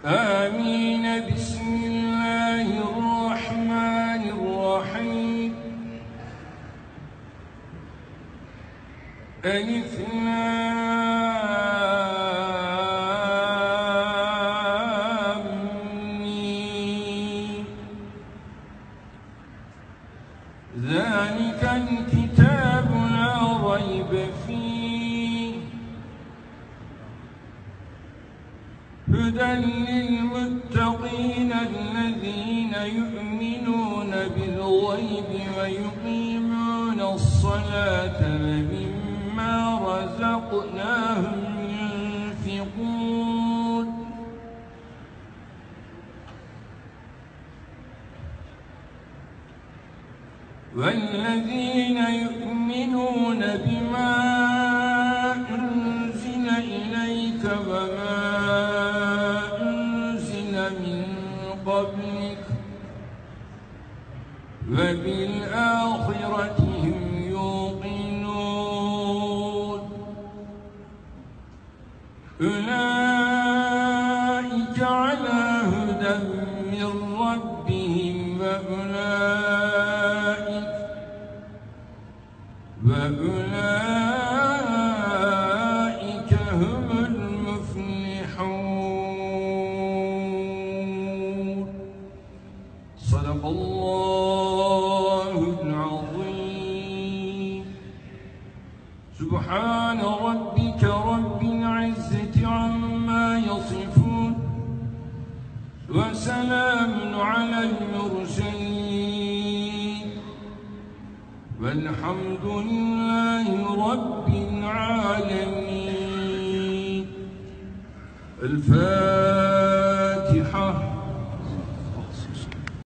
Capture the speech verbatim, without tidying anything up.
آمين. بسم الله الرحمن الرحيم. ألف لام ميم. ذلك الكتاب لا ريب فيه هدى للمتقين الذين يؤمنون بالغيب ويقيمون الصلاة ومما رزقناهم ينفقون. والذين يؤمنون بما أنزل إليك وما أنزل من قبلك وبالآخرة هم يوقنون. أولئك على هدى من ربهم وأولئك وأولئك هم المفلحون. صدق الله العظيم. سبحان ربك رب العزة عما يصفون وسلام على المرسلين والحمد لله رب العالمين. الفاتحة.